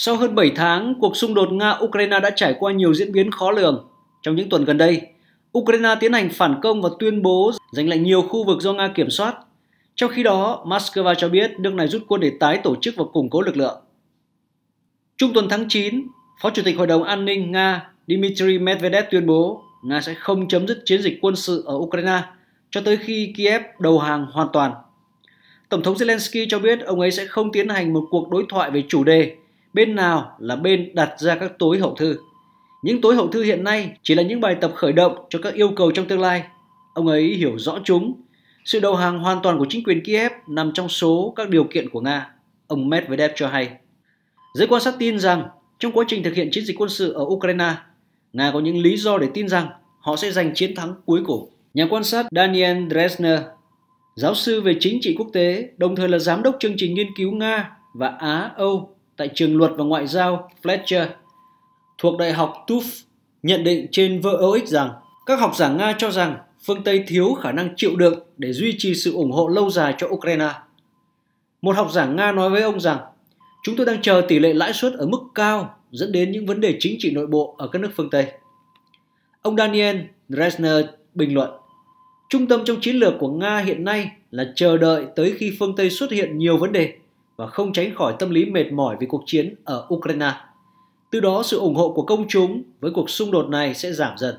Sau hơn 7 tháng, cuộc xung đột Nga-Ukraine đã trải qua nhiều diễn biến khó lường. Trong những tuần gần đây, Ukraine tiến hành phản công và tuyên bố giành lại nhiều khu vực do Nga kiểm soát. Trong khi đó, Moscow cho biết nước này rút quân để tái tổ chức và củng cố lực lượng. Trung tuần tháng 9, Phó Chủ tịch Hội đồng An ninh Nga Dmitry Medvedev tuyên bố Nga sẽ không chấm dứt chiến dịch quân sự ở Ukraine cho tới khi Kiev đầu hàng hoàn toàn. Tổng thống Zelensky cho biết ông ấy sẽ không tiến hành một cuộc đối thoại về chủ đề bên nào là bên đặt ra các tối hậu thư. Những tối hậu thư hiện nay chỉ là những bài tập khởi động cho các yêu cầu trong tương lai. Ông ấy hiểu rõ chúng. Sự đầu hàng hoàn toàn của chính quyền Kiev nằm trong số các điều kiện của Nga, ông Medvedev cho hay. Giới quan sát tin rằng trong quá trình thực hiện chiến dịch quân sự ở Ukraine, Nga có những lý do để tin rằng họ sẽ giành chiến thắng cuối cùng. Nhà quan sát Daniel Dresner, giáo sư về chính trị quốc tế, đồng thời là giám đốc chương trình nghiên cứu Nga và Á-Âu tại trường luật và ngoại giao Fletcher thuộc Đại học Tufts, nhận định trên VOX rằng các học giả Nga cho rằng phương Tây thiếu khả năng chịu đựng để duy trì sự ủng hộ lâu dài cho Ukraine. Một học giả Nga nói với ông rằng chúng tôi đang chờ tỷ lệ lãi suất ở mức cao dẫn đến những vấn đề chính trị nội bộ ở các nước phương Tây. Ông Daniel Dresner bình luận, trung tâm trong chiến lược của Nga hiện nay là chờ đợi tới khi phương Tây xuất hiện nhiều vấn đề và không tránh khỏi tâm lý mệt mỏi vì cuộc chiến ở Ukraine. Từ đó sự ủng hộ của công chúng với cuộc xung đột này sẽ giảm dần.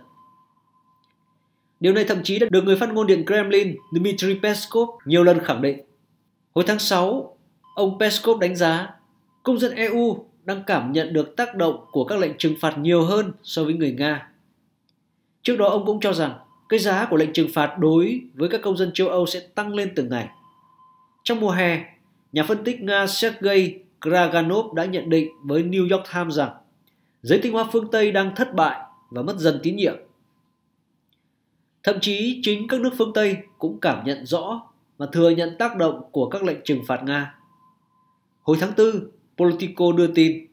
Điều này thậm chí đã được người phát ngôn Điện Kremlin Dmitry Peskov nhiều lần khẳng định. Hồi tháng 6, ông Peskov đánh giá công dân EU đang cảm nhận được tác động của các lệnh trừng phạt nhiều hơn so với người Nga. Trước đó ông cũng cho rằng cái giá của lệnh trừng phạt đối với các công dân châu Âu sẽ tăng lên từng ngày. Trong mùa hè, nhà phân tích Nga Sergei Kraganov đã nhận định với New York Times rằng giới tinh hoa phương Tây đang thất bại và mất dần tín nhiệm. Thậm chí chính các nước phương Tây cũng cảm nhận rõ và thừa nhận tác động của các lệnh trừng phạt Nga. Hồi tháng 4, Politico đưa tin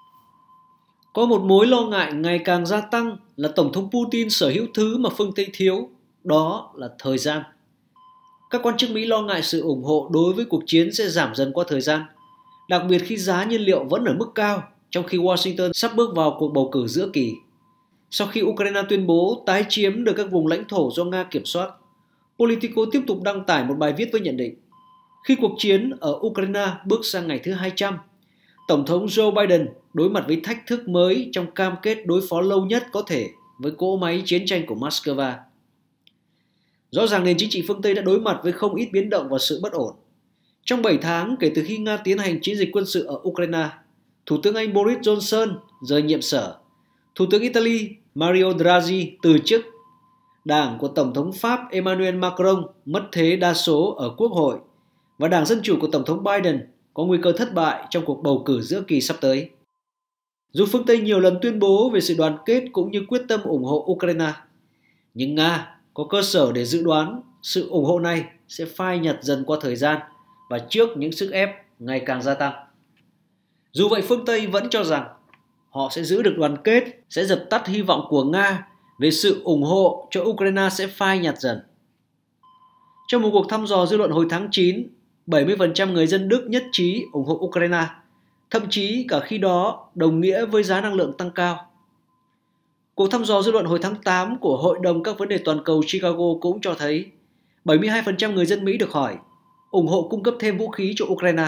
có một mối lo ngại ngày càng gia tăng là Tổng thống Putin sở hữu thứ mà phương Tây thiếu, đó là thời gian. Các quan chức Mỹ lo ngại sự ủng hộ đối với cuộc chiến sẽ giảm dần qua thời gian, đặc biệt khi giá nhiên liệu vẫn ở mức cao, trong khi Washington sắp bước vào cuộc bầu cử giữa kỳ. Sau khi Ukraine tuyên bố tái chiếm được các vùng lãnh thổ do Nga kiểm soát, Politico tiếp tục đăng tải một bài viết với nhận định khi cuộc chiến ở Ukraine bước sang ngày thứ 200, Tổng thống Joe Biden đối mặt với thách thức mới trong cam kết đối phó lâu nhất có thể với cỗ máy chiến tranh của Moscow. Rõ ràng nền chính trị phương Tây đã đối mặt với không ít biến động và sự bất ổn. Trong 7 tháng kể từ khi Nga tiến hành chiến dịch quân sự ở Ukraine, Thủ tướng Anh Boris Johnson rời nhiệm sở, Thủ tướng Italy Mario Draghi từ chức, Đảng của Tổng thống Pháp Emmanuel Macron mất thế đa số ở Quốc hội và Đảng Dân Chủ của Tổng thống Biden có nguy cơ thất bại trong cuộc bầu cử giữa kỳ sắp tới. Dù phương Tây nhiều lần tuyên bố về sự đoàn kết cũng như quyết tâm ủng hộ Ukraine, nhưng Nga có cơ sở để dự đoán sự ủng hộ này sẽ phai nhạt dần qua thời gian và trước những sức ép ngày càng gia tăng. Dù vậy, phương Tây vẫn cho rằng họ sẽ giữ được đoàn kết, sẽ dập tắt hy vọng của Nga về sự ủng hộ cho Ukraine sẽ phai nhạt dần. Trong một cuộc thăm dò dư luận hồi tháng 9, 70% người dân Đức nhất trí ủng hộ Ukraine, thậm chí cả khi đó đồng nghĩa với giá năng lượng tăng cao. Cuộc thăm dò dư luận hồi tháng 8 của Hội đồng các vấn đề toàn cầu Chicago cũng cho thấy 72% người dân Mỹ được hỏi ủng hộ cung cấp thêm vũ khí cho Ukraine.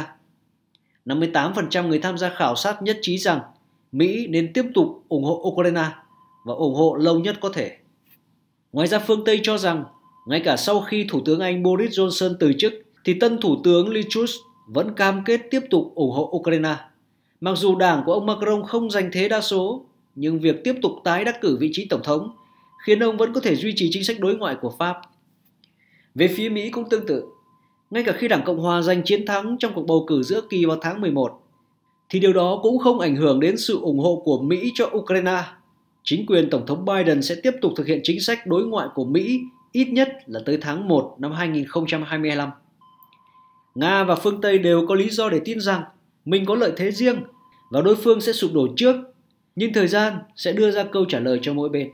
58% người tham gia khảo sát nhất trí rằng Mỹ nên tiếp tục ủng hộ Ukraine và ủng hộ lâu nhất có thể. Ngoài ra, phương Tây cho rằng ngay cả sau khi Thủ tướng Anh Boris Johnson từ chức thì tân Thủ tướng Liz Truss vẫn cam kết tiếp tục ủng hộ Ukraine. Mặc dù đảng của ông Macron không giành thế đa số, nhưng việc tiếp tục tái đắc cử vị trí tổng thống khiến ông vẫn có thể duy trì chính sách đối ngoại của Pháp. Về phía Mỹ cũng tương tự. Ngay cả khi Đảng Cộng Hòa giành chiến thắng trong cuộc bầu cử giữa kỳ vào tháng 11, thì điều đó cũng không ảnh hưởng đến sự ủng hộ của Mỹ cho Ukraine. Chính quyền Tổng thống Biden sẽ tiếp tục thực hiện chính sách đối ngoại của Mỹ ít nhất là tới tháng 1 năm 2025. Nga và phương Tây đều có lý do để tin rằng mình có lợi thế riêng và đối phương sẽ sụp đổ trước, nhưng thời gian sẽ đưa ra câu trả lời cho mỗi bên.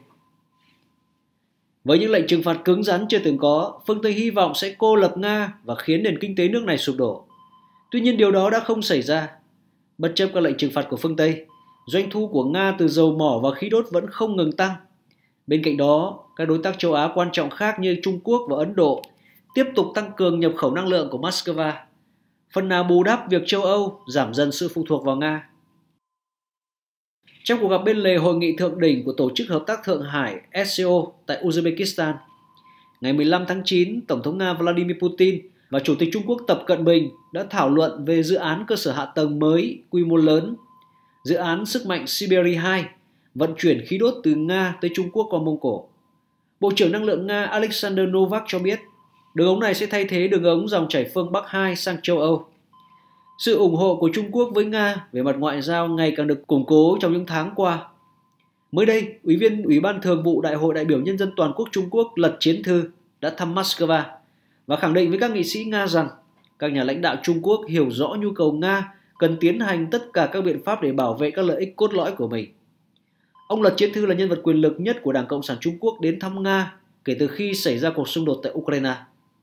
Với những lệnh trừng phạt cứng rắn chưa từng có, phương Tây hy vọng sẽ cô lập Nga và khiến nền kinh tế nước này sụp đổ. Tuy nhiên điều đó đã không xảy ra. Bất chấp các lệnh trừng phạt của phương Tây, doanh thu của Nga từ dầu mỏ và khí đốt vẫn không ngừng tăng. Bên cạnh đó, các đối tác châu Á quan trọng khác như Trung Quốc và Ấn Độ tiếp tục tăng cường nhập khẩu năng lượng của Moscow, phần nào bù đắp việc châu Âu giảm dần sự phụ thuộc vào Nga. Trong cuộc gặp bên lề hội nghị thượng đỉnh của Tổ chức Hợp tác Thượng Hải SCO tại Uzbekistan, ngày 15 tháng 9, Tổng thống Nga Vladimir Putin và Chủ tịch Trung Quốc Tập Cận Bình đã thảo luận về dự án cơ sở hạ tầng mới quy mô lớn, dự án sức mạnh Siberia 2, vận chuyển khí đốt từ Nga tới Trung Quốc qua Mông Cổ. Bộ trưởng Năng lượng Nga Alexander Novak cho biết đường ống này sẽ thay thế đường ống dòng chảy phương Bắc 2 sang châu Âu. Sự ủng hộ của Trung Quốc với Nga về mặt ngoại giao ngày càng được củng cố trong những tháng qua. Mới đây, Ủy viên Ủy ban Thường vụ Đại hội đại biểu Nhân dân Toàn quốc Trung Quốc Lật Chiến Thư đã thăm Moscow và khẳng định với các nghị sĩ Nga rằng các nhà lãnh đạo Trung Quốc hiểu rõ nhu cầu Nga cần tiến hành tất cả các biện pháp để bảo vệ các lợi ích cốt lõi của mình. Ông Lật Chiến Thư là nhân vật quyền lực nhất của Đảng Cộng sản Trung Quốc đến thăm Nga kể từ khi xảy ra cuộc xung đột tại Ukraine.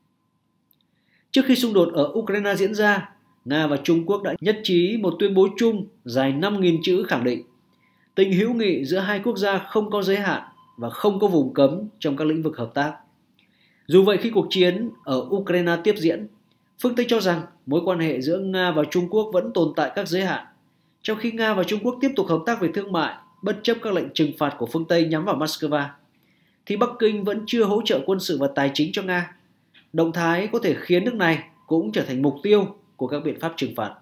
Trước khi xung đột ở Ukraine diễn ra, Nga và Trung Quốc đã nhất trí một tuyên bố chung dài 5.000 chữ khẳng định tình hữu nghị giữa hai quốc gia không có giới hạn và không có vùng cấm trong các lĩnh vực hợp tác. Dù vậy, khi cuộc chiến ở Ukraine tiếp diễn, phương Tây cho rằng mối quan hệ giữa Nga và Trung Quốc vẫn tồn tại các giới hạn, trong khi Nga và Trung Quốc tiếp tục hợp tác về thương mại bất chấp các lệnh trừng phạt của phương Tây nhắm vào Moscow, thì Bắc Kinh vẫn chưa hỗ trợ quân sự và tài chính cho Nga. Động thái có thể khiến nước này cũng trở thành mục tiêu của các biện pháp trừng phạt.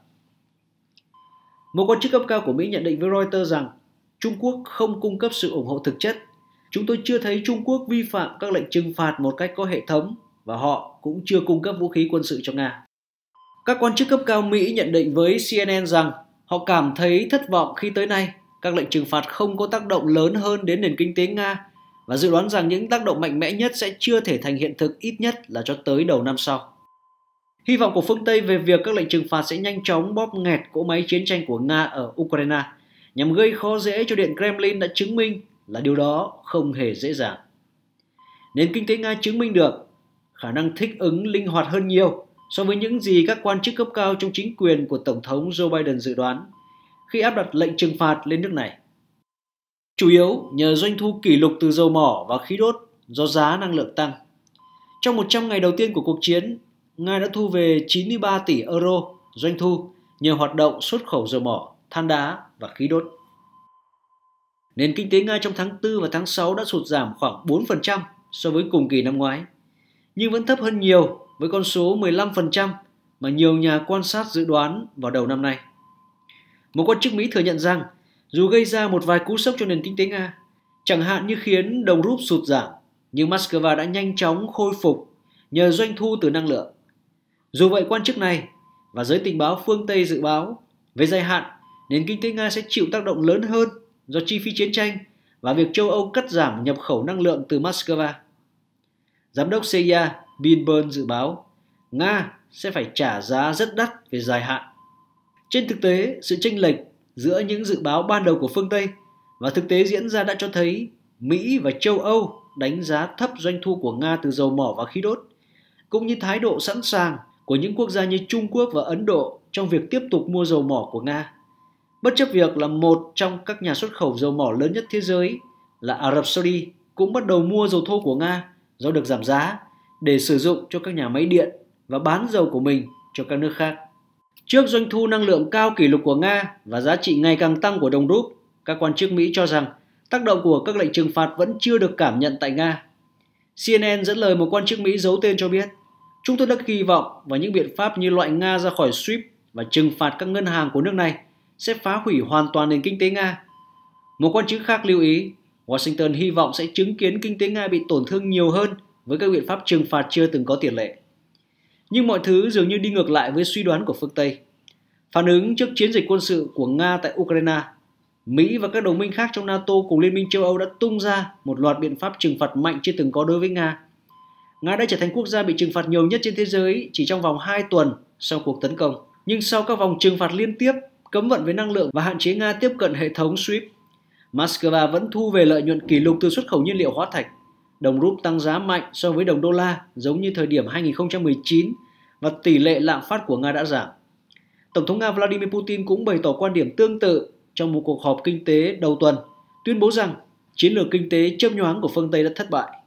Một quan chức cấp cao của Mỹ nhận định với Reuters rằng Trung Quốc không cung cấp sự ủng hộ thực chất. Chúng tôi chưa thấy Trung Quốc vi phạm các lệnh trừng phạt một cách có hệ thống và họ cũng chưa cung cấp vũ khí quân sự cho Nga. Các quan chức cấp cao Mỹ nhận định với CNN rằng họ cảm thấy thất vọng khi tới nay các lệnh trừng phạt không có tác động lớn hơn đến nền kinh tế Nga và dự đoán rằng những tác động mạnh mẽ nhất sẽ chưa thể thành hiện thực ít nhất là cho tới đầu năm sau. Hy vọng của phương Tây về việc các lệnh trừng phạt sẽ nhanh chóng bóp nghẹt cỗ máy chiến tranh của Nga ở Ukraine nhằm gây khó dễ cho Điện Kremlin đã chứng minh là điều đó không hề dễ dàng. Nền kinh tế Nga chứng minh được khả năng thích ứng linh hoạt hơn nhiều so với những gì các quan chức cấp cao trong chính quyền của Tổng thống Joe Biden dự đoán khi áp đặt lệnh trừng phạt lên nước này. Chủ yếu nhờ doanh thu kỷ lục từ dầu mỏ và khí đốt do giá năng lượng tăng. Trong 100 ngày đầu tiên của cuộc chiến, Nga đã thu về 93 tỷ euro doanh thu nhờ hoạt động xuất khẩu dầu mỏ, than đá và khí đốt. Nền kinh tế Nga trong tháng 4 và tháng 6 đã sụt giảm khoảng 4% so với cùng kỳ năm ngoái, nhưng vẫn thấp hơn nhiều với con số 15% mà nhiều nhà quan sát dự đoán vào đầu năm nay. Một quan chức Mỹ thừa nhận rằng dù gây ra một vài cú sốc cho nền kinh tế Nga, chẳng hạn như khiến đồng rúp sụt giảm, nhưng Moscow đã nhanh chóng khôi phục nhờ doanh thu từ năng lượng. Dù vậy, quan chức này và giới tình báo phương Tây dự báo về dài hạn, nền kinh tế Nga sẽ chịu tác động lớn hơn do chi phí chiến tranh và việc châu Âu cắt giảm nhập khẩu năng lượng từ Moscow. Giám đốc CIA Bill Burns dự báo Nga sẽ phải trả giá rất đắt về dài hạn. Trên thực tế, sự chênh lệch giữa những dự báo ban đầu của phương Tây và thực tế diễn ra đã cho thấy Mỹ và châu Âu đánh giá thấp doanh thu của Nga từ dầu mỏ và khí đốt, cũng như thái độ sẵn sàng của những quốc gia như Trung Quốc và Ấn Độ trong việc tiếp tục mua dầu mỏ của Nga, bất chấp việc là một trong các nhà xuất khẩu dầu mỏ lớn nhất thế giới là Ả Rập Saudi cũng bắt đầu mua dầu thô của Nga do được giảm giá để sử dụng cho các nhà máy điện và bán dầu của mình cho các nước khác. Trước doanh thu năng lượng cao kỷ lục của Nga và giá trị ngày càng tăng của đồng rúp, các quan chức Mỹ cho rằng tác động của các lệnh trừng phạt vẫn chưa được cảm nhận tại Nga. CNN dẫn lời một quan chức Mỹ giấu tên cho biết, chúng tôi đã kỳ vọng vào những biện pháp như loại Nga ra khỏi SWIFT và trừng phạt các ngân hàng của nước này sẽ phá hủy hoàn toàn nền kinh tế Nga. Một quan chức khác lưu ý, Washington hy vọng sẽ chứng kiến kinh tế Nga bị tổn thương nhiều hơn với các biện pháp trừng phạt chưa từng có tiền lệ. Nhưng mọi thứ dường như đi ngược lại với suy đoán của phương Tây. Phản ứng trước chiến dịch quân sự của Nga tại Ukraine, Mỹ và các đồng minh khác trong NATO cùng Liên minh châu Âu đã tung ra một loạt biện pháp trừng phạt mạnh chưa từng có đối với Nga. Nga đã trở thành quốc gia bị trừng phạt nhiều nhất trên thế giới chỉ trong vòng 2 tuần sau cuộc tấn công. Nhưng sau các vòng trừng phạt liên tiếp, cấm vận về năng lượng và hạn chế Nga tiếp cận hệ thống SWIFT, Moscow vẫn thu về lợi nhuận kỷ lục từ xuất khẩu nhiên liệu hóa thạch. Đồng rúp tăng giá mạnh so với đồng đô la giống như thời điểm 2019 và tỷ lệ lạm phát của Nga đã giảm. Tổng thống Nga Vladimir Putin cũng bày tỏ quan điểm tương tự trong một cuộc họp kinh tế đầu tuần, tuyên bố rằng chiến lược kinh tế chớp nhoáng của phương Tây đã thất bại.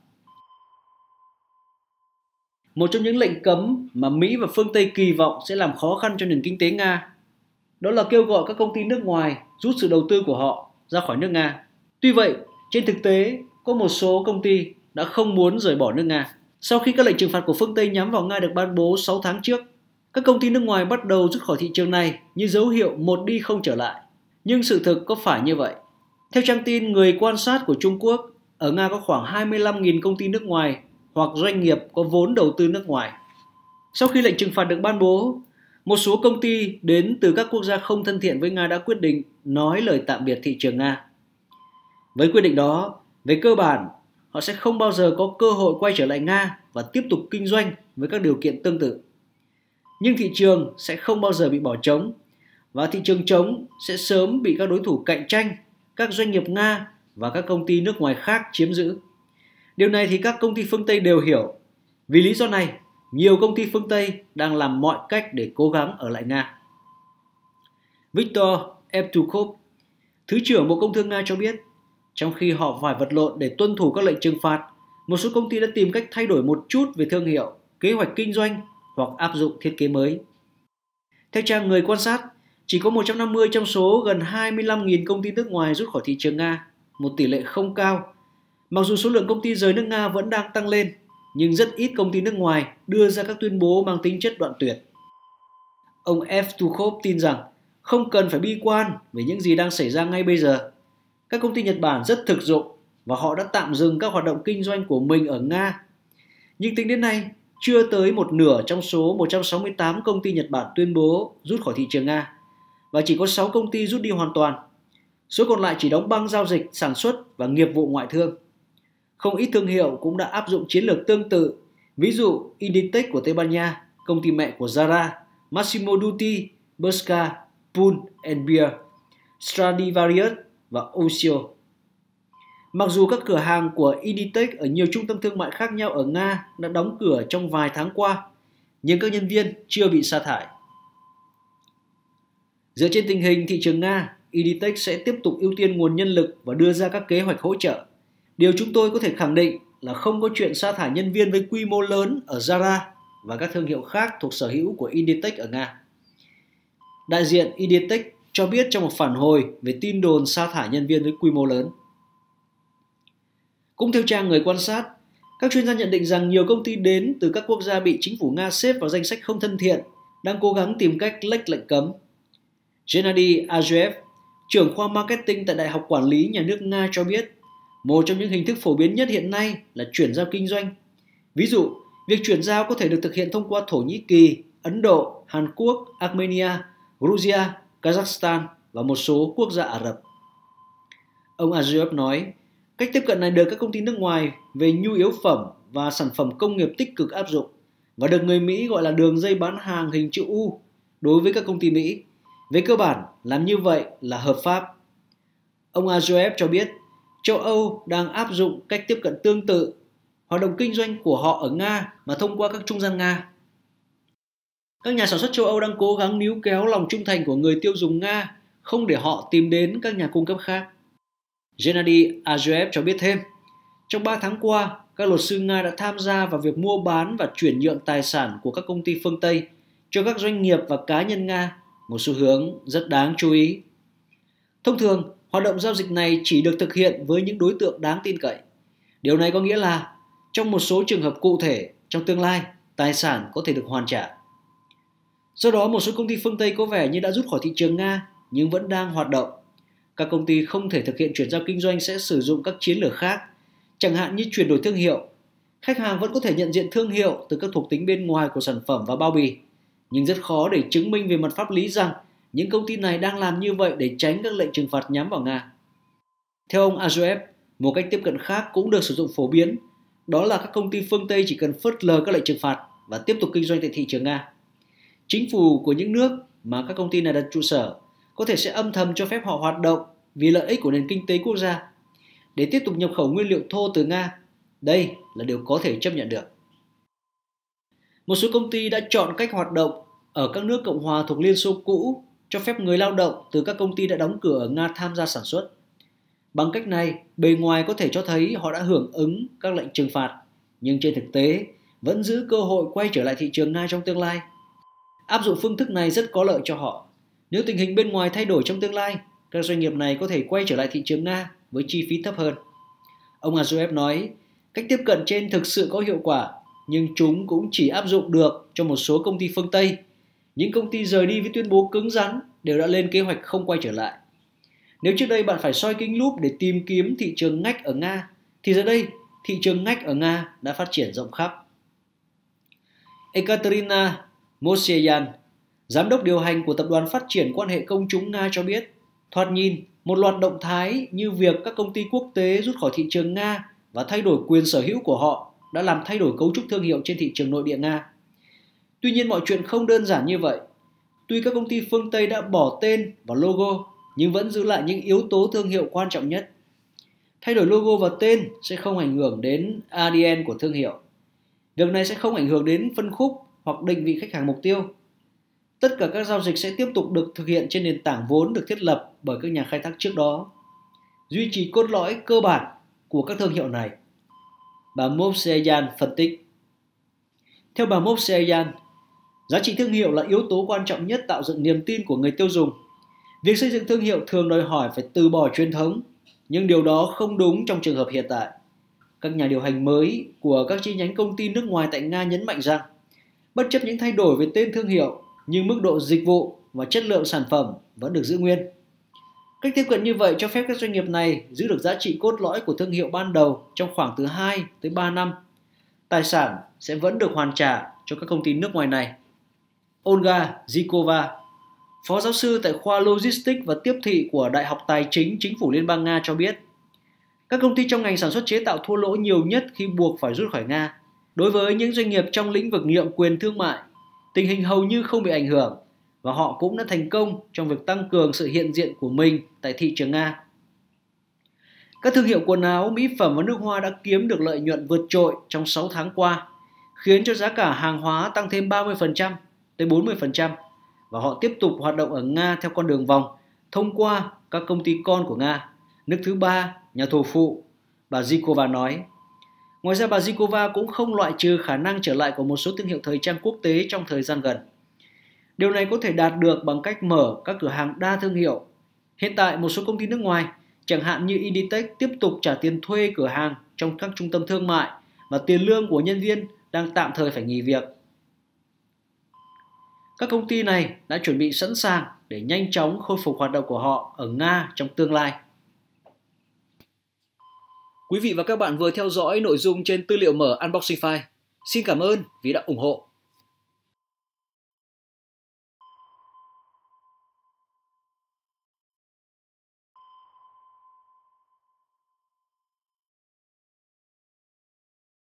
Một trong những lệnh cấm mà Mỹ và phương Tây kỳ vọng sẽ làm khó khăn cho nền kinh tế Nga, đó là kêu gọi các công ty nước ngoài rút sự đầu tư của họ ra khỏi nước Nga. Tuy vậy, trên thực tế, có một số công ty đã không muốn rời bỏ nước Nga. Sau khi các lệnh trừng phạt của phương Tây nhắm vào Nga được ban bố 6 tháng trước, các công ty nước ngoài bắt đầu rút khỏi thị trường này như dấu hiệu một đi không trở lại. Nhưng sự thực có phải như vậy? Theo trang tin Người quan sát của Trung Quốc, ở Nga có khoảng 25.000 công ty nước ngoài hoặc doanh nghiệp có vốn đầu tư nước ngoài. Sau khi lệnh trừng phạt được ban bố, một số công ty đến từ các quốc gia không thân thiện với Nga đã quyết định nói lời tạm biệt thị trường Nga. Với quyết định đó, về cơ bản, họ sẽ không bao giờ có cơ hội quay trở lại Nga và tiếp tục kinh doanh với các điều kiện tương tự. Nhưng thị trường sẽ không bao giờ bị bỏ trống, và thị trường trống sẽ sớm bị các đối thủ cạnh tranh, các doanh nghiệp Nga và các công ty nước ngoài khác chiếm giữ. Điều này thì các công ty phương Tây đều hiểu. Vì lý do này, nhiều công ty phương Tây đang làm mọi cách để cố gắng ở lại Nga. Viktor Evtukov, Thứ trưởng Bộ Công Thương Nga cho biết, trong khi họ phải vật lộn để tuân thủ các lệnh trừng phạt, một số công ty đã tìm cách thay đổi một chút về thương hiệu, kế hoạch kinh doanh hoặc áp dụng thiết kế mới. Theo trang Người quan sát, chỉ có 150 trong số gần 25.000 công ty nước ngoài rút khỏi thị trường Nga, một tỷ lệ không cao. Mặc dù số lượng công ty rời nước Nga vẫn đang tăng lên, nhưng rất ít công ty nước ngoài đưa ra các tuyên bố mang tính chất đoạn tuyệt. Ông Evtukov tin rằng không cần phải bi quan về những gì đang xảy ra ngay bây giờ. Các công ty Nhật Bản rất thực dụng và họ đã tạm dừng các hoạt động kinh doanh của mình ở Nga. Nhưng tính đến nay, chưa tới một nửa trong số 168 công ty Nhật Bản tuyên bố rút khỏi thị trường Nga, và chỉ có 6 công ty rút đi hoàn toàn. Số còn lại chỉ đóng băng giao dịch, sản xuất và nghiệp vụ ngoại thương. Không ít thương hiệu cũng đã áp dụng chiến lược tương tự, ví dụ Inditex của Tây Ban Nha, công ty mẹ của Zara, Massimo Dutti, Bershka, Pull & Bear, Stradivarius và Oysho. Mặc dù các cửa hàng của Inditex ở nhiều trung tâm thương mại khác nhau ở Nga đã đóng cửa trong vài tháng qua, nhưng các nhân viên chưa bị sa thải. Dựa trên tình hình thị trường Nga, Inditex sẽ tiếp tục ưu tiên nguồn nhân lực và đưa ra các kế hoạch hỗ trợ. Điều chúng tôi có thể khẳng định là không có chuyện sa thải nhân viên với quy mô lớn ở Zara và các thương hiệu khác thuộc sở hữu của Inditex ở Nga. Đại diện Inditex cho biết trong một phản hồi về tin đồn sa thải nhân viên với quy mô lớn. Cũng theo trang Người quan sát, các chuyên gia nhận định rằng nhiều công ty đến từ các quốc gia bị chính phủ Nga xếp vào danh sách không thân thiện đang cố gắng tìm cách lách lệnh cấm. Gennady Azuev, trưởng khoa marketing tại Đại học Quản lý Nhà nước Nga cho biết, một trong những hình thức phổ biến nhất hiện nay là chuyển giao kinh doanh. Ví dụ, việc chuyển giao có thể được thực hiện thông qua Thổ Nhĩ Kỳ, Ấn Độ, Hàn Quốc, Armenia, Georgia, Kazakhstan và một số quốc gia Ả Rập. Ông Azuev nói, cách tiếp cận này được các công ty nước ngoài về nhu yếu phẩm và sản phẩm công nghiệp tích cực áp dụng và được người Mỹ gọi là đường dây bán hàng hình chữ U đối với các công ty Mỹ. Về cơ bản, làm như vậy là hợp pháp. Ông Azuev cho biết, châu Âu đang áp dụng cách tiếp cận tương tự, hoạt động kinh doanh của họ ở Nga mà thông qua các trung gian Nga. Các nhà sản xuất châu Âu đang cố gắng níu kéo lòng trung thành của người tiêu dùng Nga, không để họ tìm đến các nhà cung cấp khác. Gennady Azuev cho biết thêm, trong 3 tháng qua, các luật sư Nga đã tham gia vào việc mua bán và chuyển nhượng tài sản của các công ty phương Tây cho các doanh nghiệp và cá nhân Nga, một xu hướng rất đáng chú ý. Thông thường, hoạt động giao dịch này chỉ được thực hiện với những đối tượng đáng tin cậy. Điều này có nghĩa là, trong một số trường hợp cụ thể, trong tương lai, tài sản có thể được hoàn trả. Do đó, một số công ty phương Tây có vẻ như đã rút khỏi thị trường Nga nhưng vẫn đang hoạt động. Các công ty không thể thực hiện chuyển giao kinh doanh sẽ sử dụng các chiến lược khác, chẳng hạn như chuyển đổi thương hiệu. Khách hàng vẫn có thể nhận diện thương hiệu từ các thuộc tính bên ngoài của sản phẩm và bao bì, nhưng rất khó để chứng minh về mặt pháp lý rằng những công ty này đang làm như vậy để tránh các lệnh trừng phạt nhắm vào Nga. Theo ông Azuev, một cách tiếp cận khác cũng được sử dụng phổ biến, đó là các công ty phương Tây chỉ cần phớt lờ các lệnh trừng phạt và tiếp tục kinh doanh tại thị trường Nga. Chính phủ của những nước mà các công ty này đặt trụ sở có thể sẽ âm thầm cho phép họ hoạt động vì lợi ích của nền kinh tế quốc gia. Để tiếp tục nhập khẩu nguyên liệu thô từ Nga, đây là điều có thể chấp nhận được. Một số công ty đã chọn cách hoạt động ở các nước Cộng hòa thuộc Liên Xô cũ cho phép người lao động từ các công ty đã đóng cửa ở Nga tham gia sản xuất. Bằng cách này, bề ngoài có thể cho thấy họ đã hưởng ứng các lệnh trừng phạt, nhưng trên thực tế vẫn giữ cơ hội quay trở lại thị trường Nga trong tương lai. Áp dụng phương thức này rất có lợi cho họ. Nếu tình hình bên ngoài thay đổi trong tương lai, các doanh nghiệp này có thể quay trở lại thị trường Nga với chi phí thấp hơn. Ông Azuev nói, cách tiếp cận trên thực sự có hiệu quả, nhưng chúng cũng chỉ áp dụng được cho một số công ty phương Tây. Những công ty rời đi với tuyên bố cứng rắn đều đã lên kế hoạch không quay trở lại. Nếu trước đây bạn phải soi kính lúp để tìm kiếm thị trường ngách ở Nga, thì giờ đây thị trường ngách ở Nga đã phát triển rộng khắp. Ekaterina Moseyan, giám đốc điều hành của Tập đoàn Phát triển Quan hệ Công chúng Nga cho biết, thoạt nhìn, một loạt động thái như việc các công ty quốc tế rút khỏi thị trường Nga và thay đổi quyền sở hữu của họ đã làm thay đổi cấu trúc thương hiệu trên thị trường nội địa Nga. Tuy nhiên mọi chuyện không đơn giản như vậy. Tuy các công ty phương Tây đã bỏ tên và logo, nhưng vẫn giữ lại những yếu tố thương hiệu quan trọng nhất. Thay đổi logo và tên sẽ không ảnh hưởng đến ADN của thương hiệu. Việc này sẽ không ảnh hưởng đến phân khúc hoặc định vị khách hàng mục tiêu. Tất cả các giao dịch sẽ tiếp tục được thực hiện trên nền tảng vốn được thiết lập bởi các nhà khai thác trước đó, duy trì cốt lõi cơ bản của các thương hiệu này. Bà Movseyan phân tích. Theo bà Movseyan, giá trị thương hiệu là yếu tố quan trọng nhất tạo dựng niềm tin của người tiêu dùng. Việc xây dựng thương hiệu thường đòi hỏi phải từ bỏ truyền thống, nhưng điều đó không đúng trong trường hợp hiện tại. Các nhà điều hành mới của các chi nhánh công ty nước ngoài tại Nga nhấn mạnh rằng, bất chấp những thay đổi về tên thương hiệu, nhưng mức độ dịch vụ và chất lượng sản phẩm vẫn được giữ nguyên. Cách tiếp cận như vậy cho phép các doanh nghiệp này giữ được giá trị cốt lõi của thương hiệu ban đầu trong khoảng từ 2 tới 3 năm. Tài sản sẽ vẫn được hoàn trả cho các công ty nước ngoài này. Olga Zhikova, phó giáo sư tại khoa Logistics và Tiếp thị của Đại học Tài chính Chính phủ Liên bang Nga cho biết, các công ty trong ngành sản xuất chế tạo thua lỗ nhiều nhất khi buộc phải rút khỏi Nga. Đối với những doanh nghiệp trong lĩnh vực nhượng quyền thương mại, tình hình hầu như không bị ảnh hưởng và họ cũng đã thành công trong việc tăng cường sự hiện diện của mình tại thị trường Nga. Các thương hiệu quần áo, mỹ phẩm và nước hoa đã kiếm được lợi nhuận vượt trội trong 6 tháng qua, khiến cho giá cả hàng hóa tăng thêm 30% tới 40% và họ tiếp tục hoạt động ở Nga theo con đường vòng thông qua các công ty con của Nga, nước thứ ba, nhà thầu phụ, bà Zhikova nói. Ngoài ra bà Zhikova cũng không loại trừ khả năng trở lại của một số thương hiệu thời trang quốc tế trong thời gian gần. Điều này có thể đạt được bằng cách mở các cửa hàng đa thương hiệu. Hiện tại một số công ty nước ngoài, chẳng hạn như Inditex, tiếp tục trả tiền thuê cửa hàng trong các trung tâm thương mại và tiền lương của nhân viên đang tạm thời phải nghỉ việc. Các công ty này đã chuẩn bị sẵn sàng để nhanh chóng khôi phục hoạt động của họ ở Nga trong tương lai. Quý vị và các bạn vừa theo dõi nội dung trên Tư liệu mở Unboxing File. Xin cảm ơn vì đã ủng hộ.